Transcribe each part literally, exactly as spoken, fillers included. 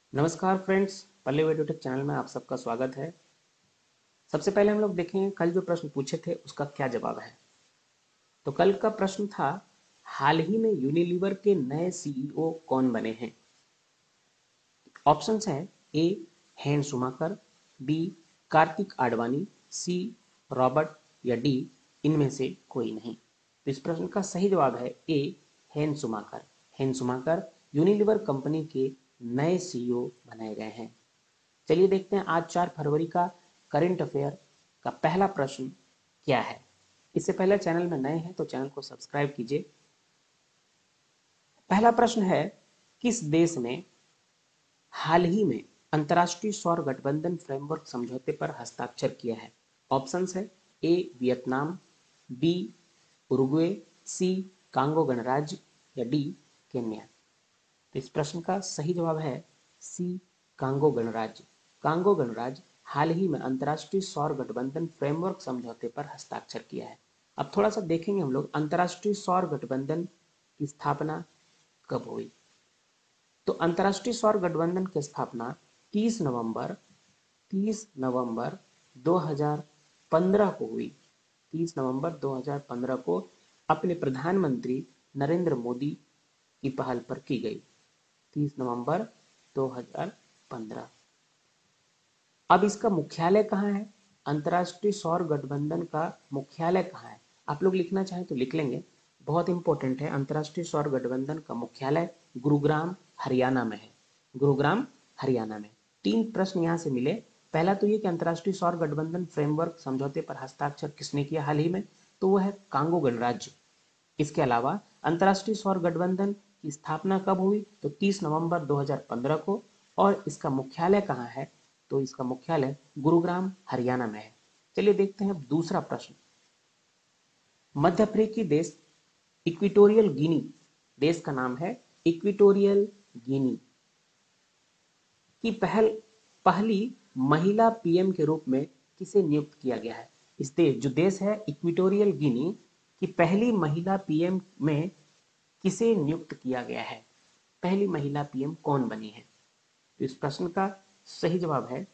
नमस्कार फ्रेंड्स, पल्ले वीडियोटेक चैनल में आप सबका स्वागत है। सबसे पहले हम लोग देखेंगे कल जो प्रश्न पूछे थे उसका क्या जवाब है। तो कल का प्रश्न था, हाल ही में यूनिलीवर के नए सीईओ कौन बने हैं। ऑप्शंस है ए हेन सुमाकर, B Kartik Advani, C Robert या डी इनमें से कोई नहीं। तो इस प्रश्न का सही जवाब है ए हेन सुमाकर। हेन सुमाकर यूनिलीवर कंपनी के नए सीईओ बनाए गए हैं। चलिए देखते हैं आज चार फरवरी का करंट अफेयर का पहला प्रश्न क्या है। इससे पहले चैनल में नए हैं तो चैनल को सब्सक्राइब कीजिए। पहला प्रश्न है, किस देश ने हाल ही में अंतर्राष्ट्रीय सौर गठबंधन फ्रेमवर्क समझौते पर हस्ताक्षर किया है। ऑप्शंस है A Vietnam, B Uruguay, C Congo गणराज्य या डी केन्या। तो इस प्रश्न का सही जवाब है सी कांगो गणराज्य। कांगो गणराज्य हाल ही में अंतर्राष्ट्रीय सौर गठबंधन फ्रेमवर्क समझौते पर हस्ताक्षर किया है। अब थोड़ा सा देखेंगे हम लोग अंतर्राष्ट्रीय सौर गठबंधन की स्थापना कब हुई। तो अंतर्राष्ट्रीय सौर गठबंधन की स्थापना तीस नवंबर तीस नवंबर दो हज़ार पंद्रह को हुई। तीस नवंबर दो हज़ार पंद्रह को अपने प्रधानमंत्री नरेंद्र मोदी की पहल पर की गई। तीस नवंबर दो हज़ार पंद्रह। अब इसका मुख्यालय कहाँ है? अंतर्राष्ट्रीय सौर गठबंधन का मुख्यालय कहाँ है? आप लोग लिखना चाहें तो लिख लेंगे, बहुत इंपॉर्टेंट है। अंतर्राष्ट्रीय सौर गठबंधन का मुख्यालय गुरुग्राम हरियाणा में है। गुरुग्राम हरियाणा में। तीन प्रश्न यहाँ से मिले। पहला तो ये कि अंतर्राष्ट्रीय सौर गठबंधन फ्रेमवर्क समझौते पर हस्ताक्षर किसने किया हाल ही में, तो वो है कांगो गणराज्य। इसके अलावा अंतर्राष्ट्रीय सौर गठबंधन की स्थापना कब हुई, तो तीस नवंबर दो हज़ार पंद्रह को। और इसका मुख्यालय कहाँ है, तो इसका मुख्यालय गुरुग्राम हरियाणा में है। चलिए देखते हैं अब दूसरा प्रश्न। मध्य अफ्रीकी देश इक्विटोरियल गिनी, देश का नाम है इक्विटोरियल गिनी, की पहल पहली महिला पीएम के रूप में किसे नियुक्त किया गया है। इस देश जो देश है इक्विटोरियल गिनी की पहली महिला पीएम में किसे नियुक्त किया गया है। पहली महिला पीएम कौन बनी है। तो इस प्रश्न का सही जवाब है,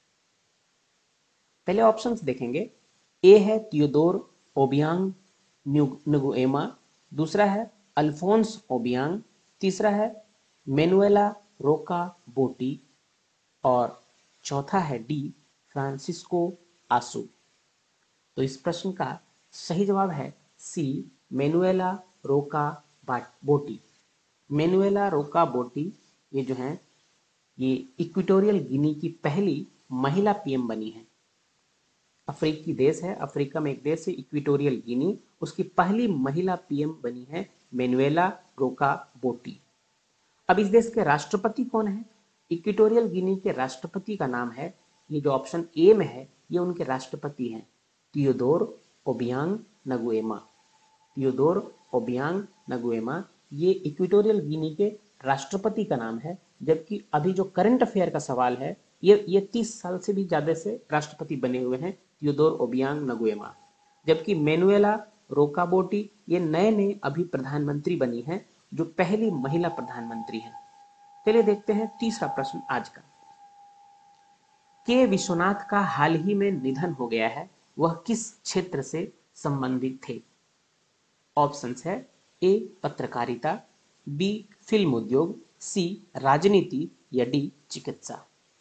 पहले ऑप्शंस देखेंगे। ए है थियोडोर ओबियांग नुगुएमा, दूसरा है अल्फोंस ओबियांग, तीसरा है मेनुएला रोका बोटी और चौथा है डी फ्रांसिस्को आसू। तो इस प्रश्न का सही जवाब है सी मेनुएला रोका बोटी। मेनुएला रोका बोटी ये जो है ये इक्विटोरियल गिनी की पहली महिला पीएम बनी है। अफ्रीकी देश है, अफ्रीका में एक देश है इक्विटोरियल गिनी, उसकी पहली महिला पीएम बनी है मेनुएला रोका बोटी। अब इस देश के राष्ट्रपति कौन है? इक्विटोरियल गिनी के राष्ट्रपति का नाम है, ये जो ऑप्शन ए में है ये उनके राष्ट्रपति हैं, Theodore Obiang Nguema. Theodore Obiang Nguema ये इक्विटोरियल गिनी के राष्ट्रपति का नाम है। जबकि अभी जो करंट अफेयर का सवाल है ये ये तीस साल से भी ज्यादा से राष्ट्रपति बने हुए हैं थियोडोर ओबियांग नगुएमा। जबकि मेनुएला रोकाबोटी ये नए नए अभी प्रधानमंत्री बनी है, जो पहली महिला प्रधानमंत्री है। चलिए देखते हैं तीसरा प्रश्न आज का। के विश्वनाथ का हाल ही में निधन हो गया है, वह किस क्षेत्र से संबंधित थे। ऑप्शंस है ए पत्रकारिता, बी फिल्म उद्योग, सी राजनीति या डी चिकित्सा।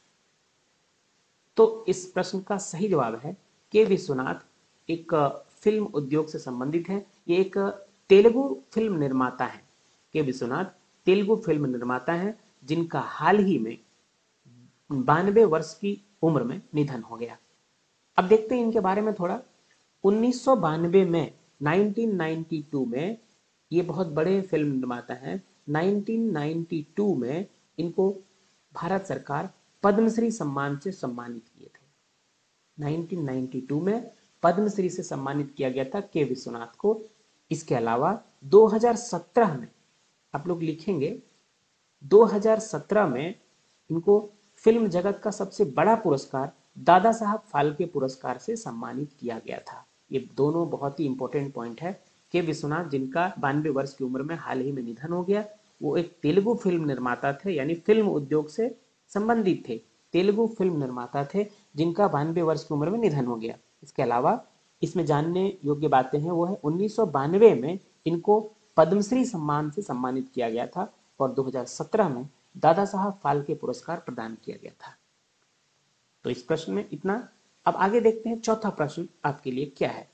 तो इस प्रश्न का सही जवाब है के विश्वनाथ एक फिल्म उद्योग से संबंधित है। ये एक तेलुगु फिल्म निर्माता है। के विश्वनाथ तेलुगु फिल्म निर्माता है जिनका हाल ही में बानवे वर्ष की उम्र में निधन हो गया। अब देखते हैं इनके बारे में थोड़ा। उन्नीस सौ बानवे में उन्नीस सौ बानवे में ये बहुत बड़े फिल्म निर्माता हैं। उन्नीस सौ बानवे में इनको भारत सरकार पद्मश्री सम्मान से सम्मानित किए थे। उन्नीस सौ बानवे में पद्मश्री से सम्मानित किया गया था के विश्वनाथ को। इसके अलावा दो हज़ार सत्रह में आप लोग लिखेंगे, दो हज़ार सत्रह में इनको फिल्म जगत का सबसे बड़ा पुरस्कार दादा साहब फाल्के पुरस्कार से सम्मानित किया गया था। ये दोनों बहुत ही इंपॉर्टेंट पॉइंट है। के विश्वनाथ जिनका बानवे वर्ष की उम्र में हाल ही में निधन हो गया, वो एक तेलुगु फिल्म निर्माता थे, यानी फिल्म उद्योग से संबंधित थे। तेलुगु फिल्म निर्माता थे जिनका बानवे वर्ष की उम्र में निधन हो गया। इसके अलावा इसमें जानने योग्य बातें हैं वो है उन्नीस सौ बानवे में इनको पद्मश्री सम्मान से सम्मानित किया गया था और दो हज़ार सत्रह में दादा साहब फाल्के पुरस्कार प्रदान किया गया था। तो इस प्रश्न में इतना। अब आगे देखते हैं चौथा प्रश्न आपके लिए क्या है।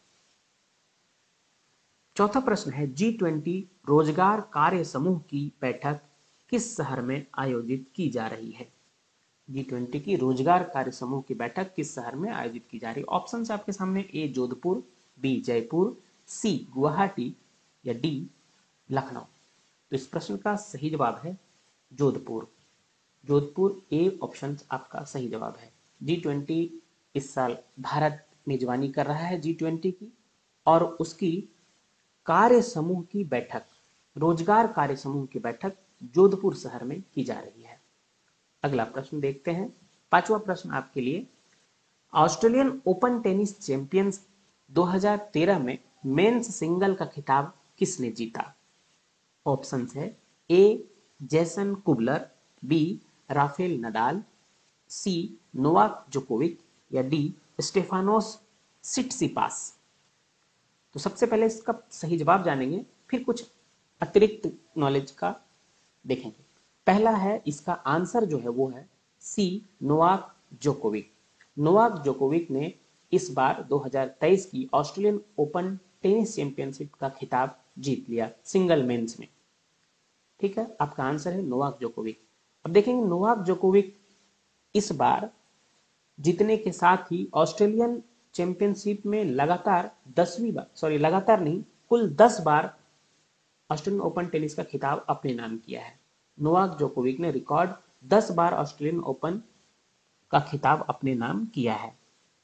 चौथा प्रश्न है जी ट्वेंटी रोजगार कार्य समूह की बैठक किस शहर में आयोजित की जा रही है। जी ट्वेंटी की रोजगार कार्य समूह की बैठक किस शहर में आयोजित की जा रही है। ऑप्शन आपके सामने, A Jodhpur, B Jaipur, C Guwahati या डी लखनऊ। तो इस प्रश्न का सही जवाब है जोधपुर। जोधपुर ए ऑप्शन आपका सही जवाब है। जी ट्वेंटी इस साल भारत मेजबानी कर रहा है जी ट्वेंटी की और उसकी कार्य समूह की बैठक, रोजगार कार्य समूह की बैठक जोधपुर शहर में की जा रही है। अगला प्रश्न देखते हैं। पांचवा प्रश्न आपके लिए, ऑस्ट्रेलियन ओपन टेनिस चैंपियंस दो हज़ार तेरह में मेंस सिंगल का खिताब किसने जीता। ऑप्शंस है, A Jason Kubler, B Rafael Nadal, C Novak Djokovic या डी स्टेफानोस सिटसिपास। तो सबसे पहले इसका सही जवाब जानेंगे, फिर कुछ अतिरिक्त नॉलेज का देखेंगे। पहला है, इसका आंसर जो है वो है C Novak Djokovic. Novak Djokovic ने इस बार दो हज़ार तेईस की ऑस्ट्रेलियन ओपन टेनिस चैंपियनशिप का खिताब जीत लिया सिंगल मेंस में। ठीक है, आपका आंसर है नोवाक जोकोविक। अब देखेंगे नोवाक जोकोविक इस बार जीतने के साथ ही ऑस्ट्रेलियन चैंपियनशिप में लगातार दसवीं बार, सॉरी लगातार नहीं, कुल दस बार ऑस्ट्रेलियन ओपन टेनिस का खिताब अपने नाम किया है। नोवाक जोकोविक ने रिकॉर्ड दस बार ऑस्ट्रेलियन ओपन का खिताब अपने नाम किया है।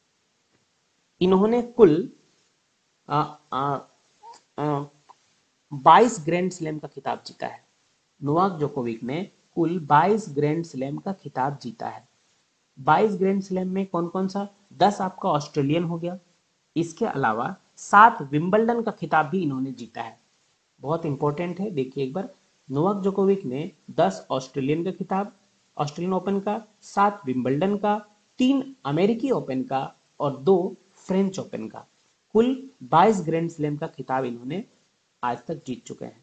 इन्होंने कुल आ, आ, आ, बाईस ग्रैंड स्लैम का खिताब जीता है। नोवाक जोकोविक ने कुल बाईस ग्रैंड स्लैम का खिताब जीता है। बाईस ग्रैंड स्लैम में कौन कौन सा, दस आपका ऑस्ट्रेलियन हो गया, इसके अलावा सात विंबलडन का खिताब भी इन्होंने जीता है। बहुत इंपॉर्टेंट है, देखिए एक बार, नोवाक जोकोविक ने दस ऑस्ट्रेलियन का खिताब, ऑस्ट्रेलियन ओपन का, सात विंबलडन का, तीन अमेरिकी ओपन का और दो फ्रेंच ओपन का, कुल बाईस ग्रैंड स्लैम का खिताब इन्होंने आज तक जीत चुके हैं।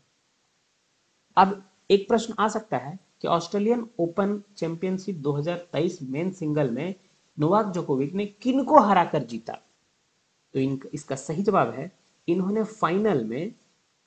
अब एक प्रश्न आ सकता है कि ऑस्ट्रेलियन ओपन चैंपियनशिप दो हज़ार तेईस मेन सिंगल में नोवाक जोकोविक ने किनको हराकर जीता। तो इन इसका सही जवाब है, इन्होंने फाइनल में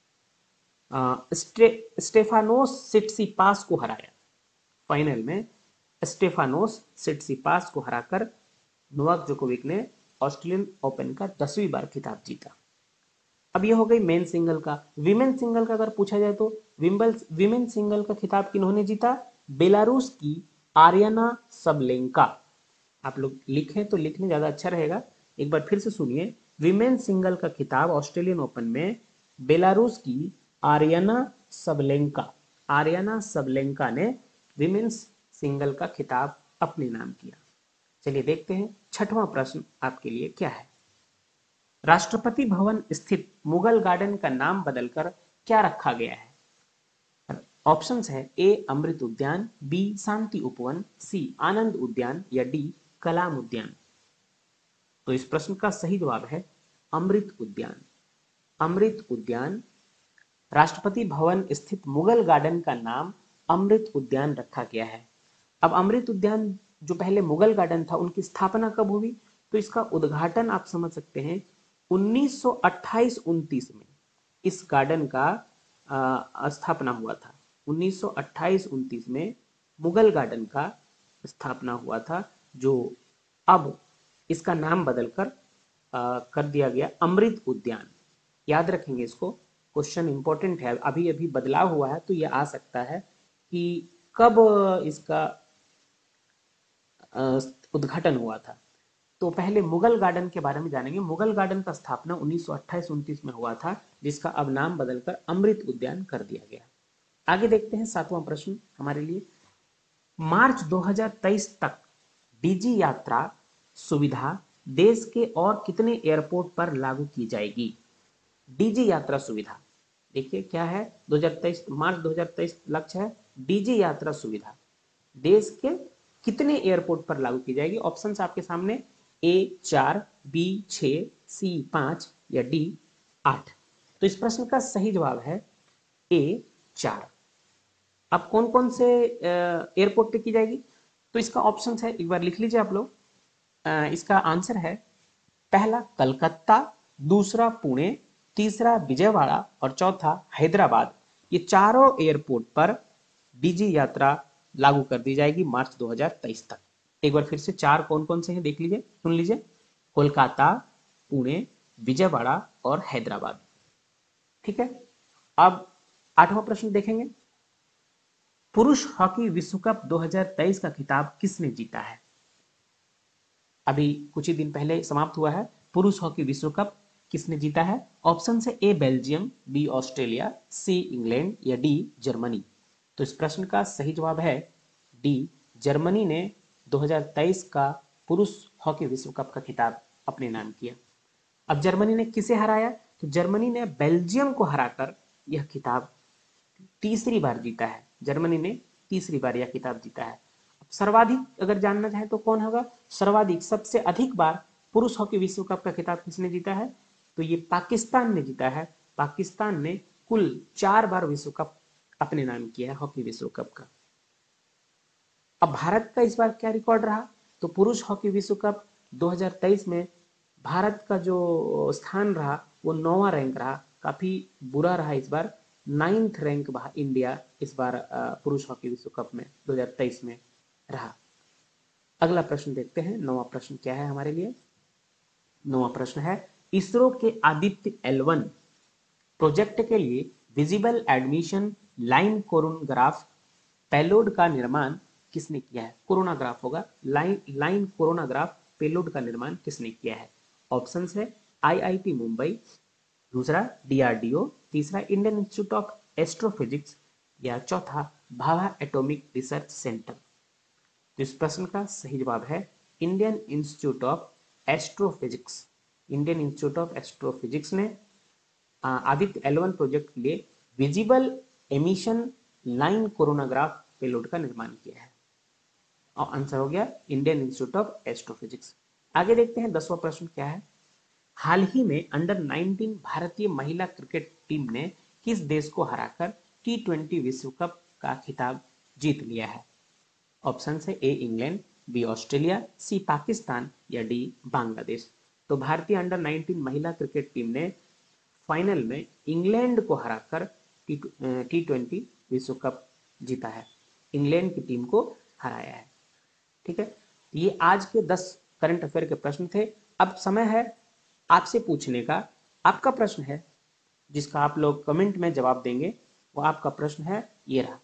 आ, स्टे, स्टेफानोस सिटसिपास को हराया। फाइनल में स्टेफानोस सिटसिपास को हराकर नोवाक जोकोविक ने ऑस्ट्रेलियन ओपन का दसवीं बार खिताब जीता। अब ये हो गई मेन सिंगल का। विमेन सिंगल का अगर पूछा जाए तो विंबल विमेन सिंगल का खिताब किन्होंने जीता, बेलारूस की आर्याना सबलेंका। आप लोग लिखें तो लिखने ज्यादा अच्छा रहेगा, एक बार फिर से सुनिए। विमेन सिंगल का खिताब ऑस्ट्रेलियन ओपन में बेलारूस की आर्याना सबलेंका, आर्याना सबलेंका ने विमेन्स सिंगल का खिताब अपने नाम किया। चलिए देखते हैं छठवां प्रश्न आपके लिए क्या है। राष्ट्रपति भवन स्थित मुगल गार्डन का नाम बदलकर क्या रखा गया है। ऑप्शंस है, ए अमृत उद्यान, बी शांति उपवन, सी आनंद उद्यान या डी कलाम उद्यान। तो इस प्रश्न का सही जवाब है अमृत उद्यान। अमृत उद्यान, राष्ट्रपति भवन स्थित मुगल गार्डन का नाम अमृत उद्यान रखा गया है। अब अमृत उद्यान जो पहले मुगल गार्डन था, उनकी स्थापना कब हुई, तो इसका उद्घाटन आप समझ सकते हैं उन्नीस सौ अट्ठाईस उनतीस में इस गार्डन का स्थापना हुआ था। उन्नीस सौ अट्ठाईस उनतीस में मुगल गार्डन का स्थापना हुआ था, जो अब इसका नाम बदलकर कर दिया गया अमृत उद्यान। याद रखेंगे इसको, क्वेश्चन इंपॉर्टेंट है, अभी अभी बदलाव हुआ है तो यह आ सकता है कि कब इसका उद्घाटन हुआ था। तो पहले मुगल गार्डन के बारे में जानेंगे। मुगल गार्डन का स्थापना उन्नीस सौ अट्ठाईस उनतीस में हुआ था, जिसका अब नाम बदलकर अमृत उद्यान कर दिया गया। आगे देखते हैं सातवां प्रश्न हमारे लिए। मार्च दो हज़ार तेईस तक डीजी यात्रा सुविधा देश के और कितने एयरपोर्ट पर लागू की जाएगी। डीजी यात्रा सुविधा, देखिए क्या है, दो हज़ार तेईस मार्च दो हज़ार तेईस लक्ष्य है, डीजी यात्रा सुविधा देश के कितने एयरपोर्ट पर लागू की जाएगी? ऑप्शंस आपके सामने, ए चार, बी छः, सी पाँच या डी आठ। तो इस प्रश्न का सही जवाब है ए चार। अब कौन कौन से एयरपोर्ट पे की जाएगी? तो इसका ऑप्शन है, एक बार लिख लीजिए आप लोग। अ, इसका आंसर है पहला कलकत्ता, दूसरा पुणे, तीसरा विजयवाड़ा और चौथा हैदराबाद। ये चारों एयरपोर्ट पर डीजी यात्रा लागू कर दी जाएगी मार्च दो हज़ार तेईस तक। एक बार फिर से चार कौन कौन से हैं देख लीजिए, सुन लीजिए। कोलकाता, पुणे, विजयवाड़ा और हैदराबाद। ठीक है, अब आठवां प्रश्न देखेंगे। पुरुष हॉकी विश्व कप दो हज़ार तेईस का खिताब किसने जीता है? अभी कुछ ही दिन पहले समाप्त हुआ है। पुरुष हॉकी विश्व कप किसने जीता है? ऑप्शन है A Belgium, B Australia, C England या डी जर्मनी। तो इस प्रश्न का सही जवाब है डी, जर्मनी ने दो हज़ार तेईस का पुरुष हॉकी विश्व कप का खिताब अपने नाम किया। अब जर्मनी ने किसे हराया? तो जर्मनी ने बेल्जियम को हराकर यह खिताब तीसरी बार जीता है। जर्मनी ने तीसरी बार यह खिताब जीता है। सर्वाधिक अगर जानना चाहे तो कौन होगा? सर्वाधिक, सबसे अधिक बार पुरुष हॉकी विश्व कप का खिताब किसने जीता है? तो ये पाकिस्तान ने जीता है। पाकिस्तान ने कुल चार बार विश्व कप अपने नाम किया है, हॉकी विश्व कप का। अब भारत का इस बार क्या रिकॉर्ड रहा? तो पुरुष हॉकी विश्व कप दो हज़ार तेईस में भारत का जो स्थान रहा वो नौवां रैंक रहा, काफी बुरा रहा इस बार। नाइन्थ रैंक इंडिया इस बार पुरुष हॉकी विश्व कप में दो हज़ार तेईस में रहा। अगला प्रश्न देखते हैं, नौवां प्रश्न क्या है हमारे लिए। नौवां प्रश्न है, इसरो के आदित्य एल वन प्रोजेक्ट के लिए visible emission line coronagraph payload का निर्माण किसने किया है? कोरोनाग्राफ होगा, लाइन लाइन कोरोनाग्राफ पेलोड का निर्माण किसने किया है? ऑप्शंस है आईआईटी मुंबई, दूसरा डीआरडीओ, तीसरा इंडियन इंस्टीट्यूट ऑफ एस्ट्रोफिजिक्स या चौथा भाभा एटॉमिक रिसर्च सेंटर। तो इस प्रश्न का सही जवाब है Indian Institute of astrophysics. Indian Institute of astrophysics ने आदित्य एल वन प्रोजेक्ट के लिए visible emission line coronagraph payload का निर्माण किया है। और आंसर हो गया इंडियन इंस्टीट्यूट ऑफ एस्ट्रोफिजिक्स। आगे देखते हैं दसवां प्रश्न क्या है। हाल ही में अंडर नाइनटीन भारतीय महिला क्रिकेट टीम ने किस देश को हराकर टी ट्वेंटी विश्व कप का खिताब जीत लिया है? ऑप्शन है A England, B Australia, C Pakistan या डी बांग्लादेश। तो भारतीय अंडर नाइनटीन महिला क्रिकेट टीम ने फाइनल में इंग्लैंड को हराकर टी ट्वेंटी विश्व कप जीता है, इंग्लैंड की टीम को हराया है। ठीक है, ये आज के दस करंट अफेयर के प्रश्न थे। अब समय है आपसे पूछने का। आपका प्रश्न है जिसका आप लोग कमेंट में जवाब देंगे, वो आपका प्रश्न है ये रहा।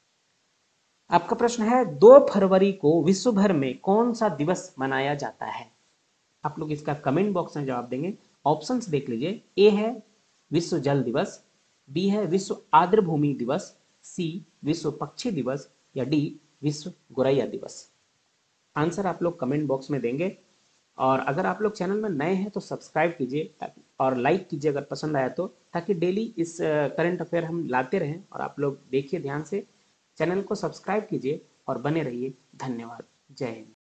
आपका प्रश्न है दो फरवरी को विश्व भर में कौन सा दिवस मनाया जाता है? आप लोग इसका कमेंट बॉक्स में जवाब देंगे। ऑप्शंस देख लीजिए, ए है विश्व जल दिवस, बी है विश्व आर्द्र भूमि दिवस, सी विश्व पक्षी दिवस या डी विश्व गोरैया दिवस। आंसर आप लोग कमेंट बॉक्स में देंगे। और अगर आप लोग चैनल में नए हैं तो सब्सक्राइब कीजिए और लाइक कीजिए अगर पसंद आया तो, ताकि डेली इस करंट अफेयर हम लाते रहें और आप लोग देखिए ध्यान से। चैनल को सब्सक्राइब कीजिए और बने रहिए। धन्यवाद। जय हिंद।